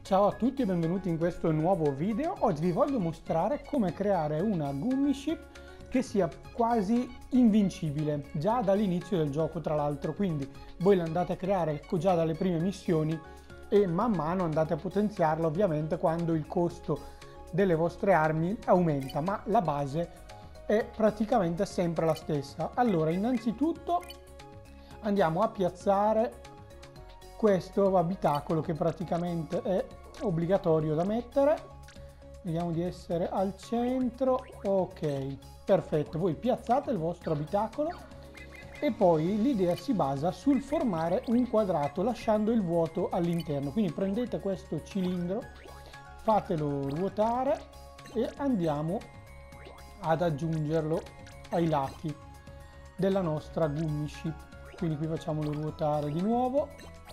Ciao a tutti e benvenuti in questo nuovo video. Oggi vi voglio mostrare come creare una Gummy Ship che sia quasi invincibile già dall'inizio del gioco, tra l'altro, quindi voi la andate a creare già dalle prime missioni e man mano andate a potenziarla ovviamente quando il costo delle vostre armi aumenta, ma la base è praticamente sempre la stessa. Allora, innanzitutto andiamo a piazzare questo abitacolo che praticamente è obbligatorio da mettere. Vediamo di essere al centro. Ok, perfetto. Voi piazzate il vostro abitacolo e poi l'idea si basa sul formare un quadrato lasciando il vuoto all'interno. Quindi prendete questo cilindro, fatelo ruotare e andiamo ad aggiungerlo ai lati della nostra Gummy Ship. Quindi qui facciamolo ruotare di nuovo.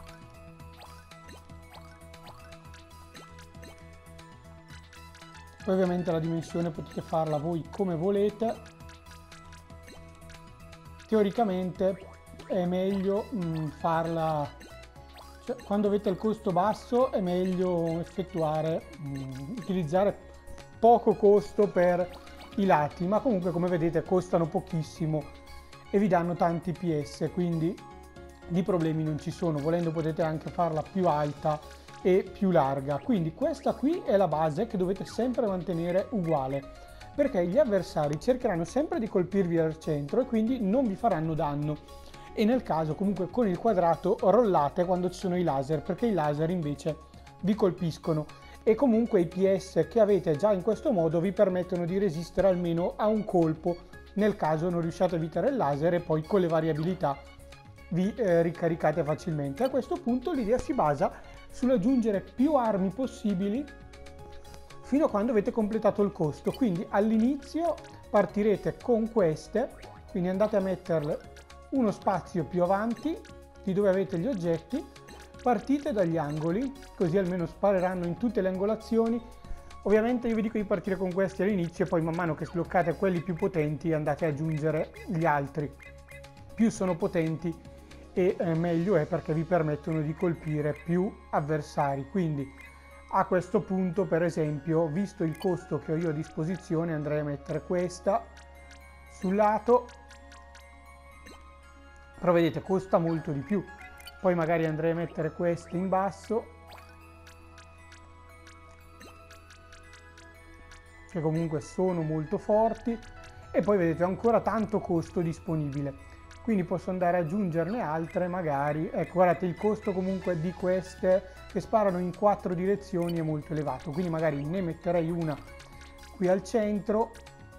Poi ovviamente la dimensione potete farla voi come volete. Teoricamente è meglio farla, cioè, quando avete il costo basso è meglio utilizzare poco costo per i lati, ma comunque come vedete costano pochissimo e vi danno tanti PS, quindi di problemi non ci sono. Volendo potete anche farla più alta e più larga. Quindi questa qui è la base che dovete sempre mantenere uguale, perché gli avversari cercheranno sempre di colpirvi al centro e quindi non vi faranno danno, e nel caso comunque con il quadrato rollate quando ci sono i laser, perché i laser invece vi colpiscono e comunque i PS che avete già in questo modo vi permettono di resistere almeno a un colpo nel caso non riusciate a evitare il laser, e poi con le variabilità vi ricaricate facilmente. A questo punto l'idea si basa sull'aggiungere più armi possibili fino a quando avete completato il costo. Quindi all'inizio partirete con queste, quindi andate a metterle uno spazio più avanti di dove avete gli oggetti, partite dagli angoli, così almeno spareranno in tutte le angolazioni. Ovviamente io vi dico di partire con questi all'inizio e poi man mano che sbloccate quelli più potenti andate ad aggiungere gli altri. Più sono potenti e meglio è, perché vi permettono di colpire più avversari. Quindi a questo punto, per esempio, visto il costo che ho io a disposizione, andrei a mettere questa sul lato, però vedete costa molto di più. Poi magari andrei a mettere queste in basso, che comunque sono molto forti, e poi vedete ho ancora tanto costo disponibile, quindi posso andare ad aggiungerne altre magari. Ecco, guardate, il costo comunque di queste che sparano in 4 direzioni è molto elevato, quindi magari ne metterei una qui al centro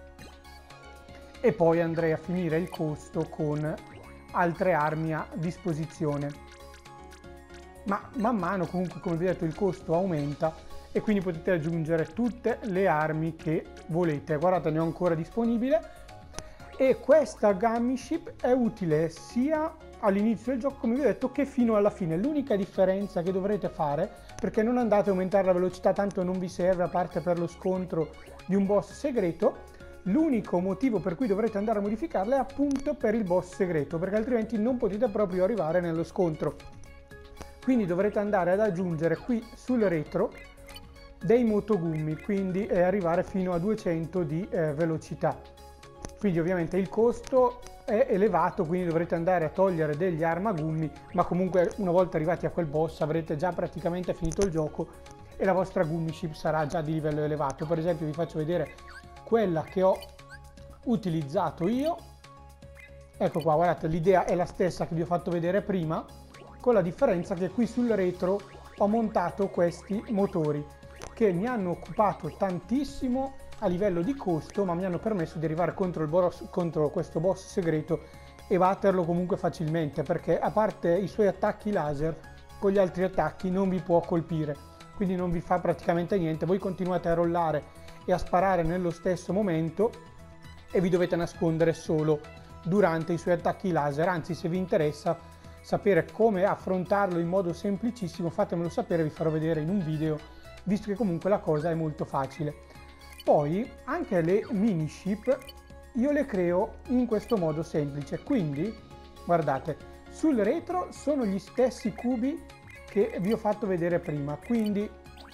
e poi andrei a finire il costo con altre armi a disposizione. Ma man mano comunque, come vi ho detto, il costo aumenta e quindi potete aggiungere tutte le armi che volete. Guardate, ne ho ancora disponibile. E questa Gummy Ship è utile sia all'inizio del gioco, come vi ho detto, che fino alla fine. L'unica differenza che dovrete fare, perché non andate a aumentare la velocità, tanto non vi serve a parte per lo scontro di un boss segreto, l'unico motivo per cui dovrete andare a modificarla è appunto per il boss segreto, perché altrimenti non potete proprio arrivare nello scontro. Quindi dovrete andare ad aggiungere qui sul retro dei motogummi, quindi arrivare fino a 200 di velocità. Quindi ovviamente il costo è elevato, quindi dovrete andare a togliere degli armagummi, ma comunque una volta arrivati a quel boss avrete già praticamente finito il gioco e la vostra Gummy Ship sarà già di livello elevato. Per esempio vi faccio vedere quella che ho utilizzato io. Ecco qua, guardate, l'idea è la stessa che vi ho fatto vedere prima, con la differenza che qui sul retro ho montato questi motori che mi hanno occupato tantissimo a livello di costo, ma mi hanno permesso di arrivare contro questo boss segreto e batterlo comunque facilmente, perché a parte i suoi attacchi laser, con gli altri attacchi non vi può colpire, quindi non vi fa praticamente niente. Voi continuate a rollare e a sparare nello stesso momento e vi dovete nascondere solo durante i suoi attacchi laser. Anzi, se vi interessa sapere come affrontarlo in modo semplicissimo, fatemelo sapere, vi farò vedere in un video, visto che comunque la cosa è molto facile. Poi anche le mini ship io le creo in questo modo semplice, quindi guardate, sul retro sono gli stessi cubi che vi ho fatto vedere prima, quindi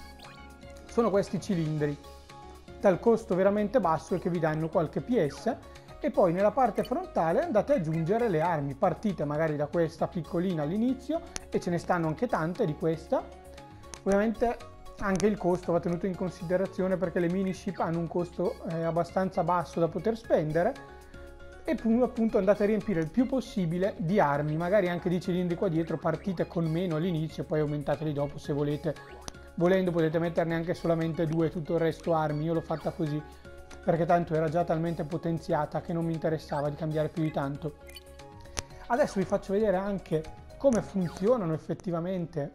sono questi cilindri dal costo veramente basso e che vi danno qualche PS. E poi nella parte frontale andate ad aggiungere le armi, partite magari da questa piccolina all'inizio e ce ne stanno anche tante di questa. Ovviamente anche il costo va tenuto in considerazione perché le mini ship hanno un costo abbastanza basso da poter spendere, e appunto andate a riempire il più possibile di armi, magari anche di cilindri qua dietro, partite con meno all'inizio, poi aumentateli dopo se volete. Volendo potete metterne anche solamente 2, tutto il resto armi. Io l'ho fatta così perché tanto era già talmente potenziata che non mi interessava di cambiare più di tanto. Adesso vi faccio vedere anche come funzionano effettivamente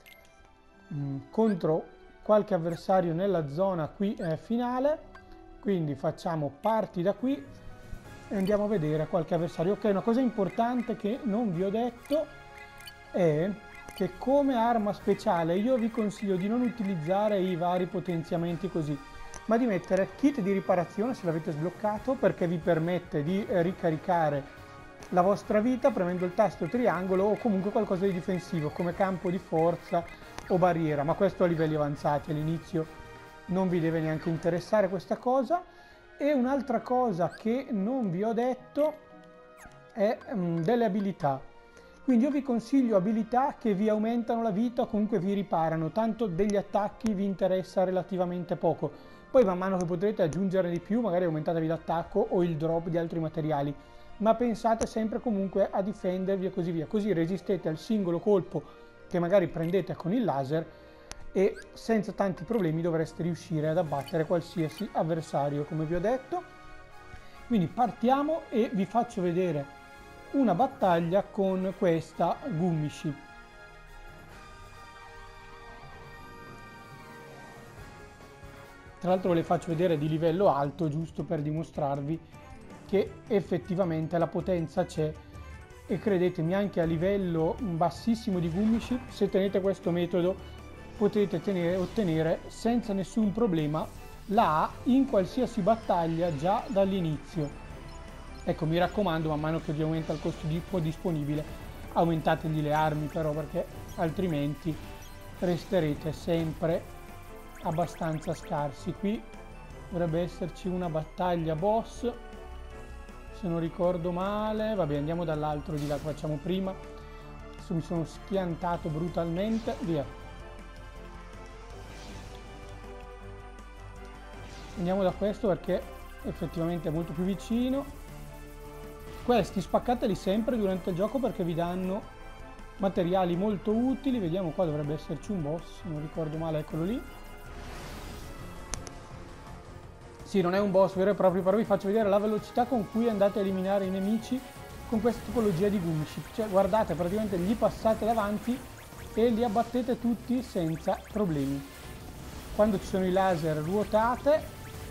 contro qualche avversario nella zona qui finale. Quindi facciamo parti da qui e andiamo a vedere qualche avversario. Ok, una cosa importante che non vi ho detto è che come arma speciale io vi consiglio di non utilizzare i vari potenziamenti così, ma di mettere kit di riparazione se l'avete sbloccato, perché vi permette di ricaricare la vostra vita premendo il tasto triangolo, o comunque qualcosa di difensivo come campo di forza o barriera, ma questo a livelli avanzati. All'inizio non vi deve neanche interessare questa cosa. E un'altra cosa che non vi ho detto è delle abilità. Quindi io vi consiglio abilità che vi aumentano la vita o comunque vi riparano, tanto degli attacchi vi interessa relativamente poco. Poi man mano che potrete aggiungere di più, magari aumentatevi l'attacco o il drop di altri materiali, ma pensate sempre comunque a difendervi e così via, così resistete al singolo colpo che magari prendete con il laser e senza tanti problemi dovreste riuscire ad abbattere qualsiasi avversario, come vi ho detto. Quindi partiamo e vi faccio vedere una battaglia con questa Gummy Ship. Tra l'altro ve le faccio vedere di livello alto, giusto per dimostrarvi che effettivamente la potenza c'è, e credetemi anche a livello bassissimo di Gummy Ship, se tenete questo metodo potete ottenere senza nessun problema la A in qualsiasi battaglia già dall'inizio. Ecco, mi raccomando, man mano che vi aumenta il costo disponibile, aumentategli le armi però, perché altrimenti resterete sempre abbastanza scarsi. Qui dovrebbe esserci una battaglia boss, se non ricordo male. Vabbè, andiamo dall'altro di là, facciamo prima. Adesso mi sono schiantato brutalmente, via. Andiamo da questo perché effettivamente è molto più vicino. Questi spaccateli sempre durante il gioco perché vi danno materiali molto utili. Vediamo, qua dovrebbe esserci un boss, se non ricordo male, eccolo lì. Sì, non è un boss vero e proprio, però vi faccio vedere la velocità con cui andate a eliminare i nemici con questa tipologia di Gummy Ship. Cioè, guardate, praticamente gli passate davanti e li abbattete tutti senza problemi. Quando ci sono i laser ruotate,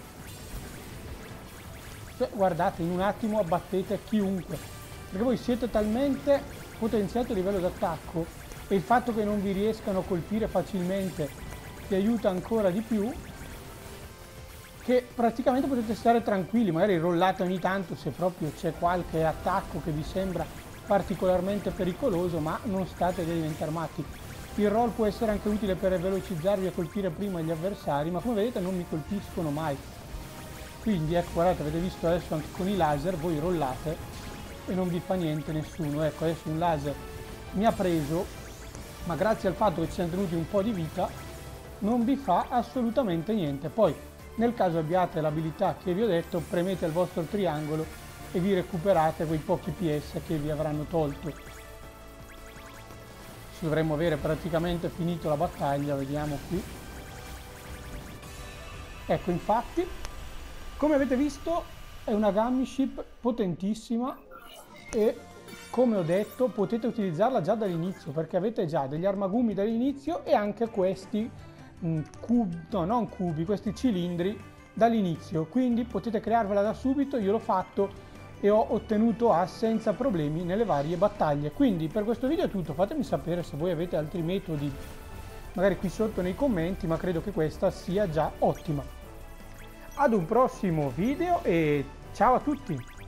cioè, guardate, in un attimo abbattete chiunque, perché voi siete talmente potenziati a livello d'attacco, e il fatto che non vi riescano a colpire facilmente vi aiuta ancora di più, che praticamente potete stare tranquilli. Magari rollate ogni tanto se proprio c'è qualche attacco che vi sembra particolarmente pericoloso, ma non state a diventare matti. Il roll può essere anche utile per velocizzarvi a colpire prima gli avversari, ma come vedete non mi colpiscono mai. Quindi ecco, guardate, avete visto adesso anche con i laser, voi rollate e non vi fa niente nessuno. Ecco, adesso un laser mi ha preso, ma grazie al fatto che ci siamo tenuti un po' di vita non vi fa assolutamente niente. Poi nel caso abbiate l'abilità che vi ho detto, premete il vostro triangolo e vi recuperate quei pochi PS che vi avranno tolto. Dovremmo avere praticamente finito la battaglia, vediamo qui. Ecco, infatti, come avete visto è una Gummy Ship potentissima e, come ho detto, potete utilizzarla già dall'inizio perché avete già degli armagumi dall'inizio e anche questi questi cilindri dall'inizio, quindi potete crearvela da subito. Io l'ho fatto e ho ottenuto A senza problemi nelle varie battaglie. Quindi per questo video è tutto, fatemi sapere se voi avete altri metodi magari qui sotto nei commenti, ma credo che questa sia già ottima. Ad un prossimo video e ciao a tutti!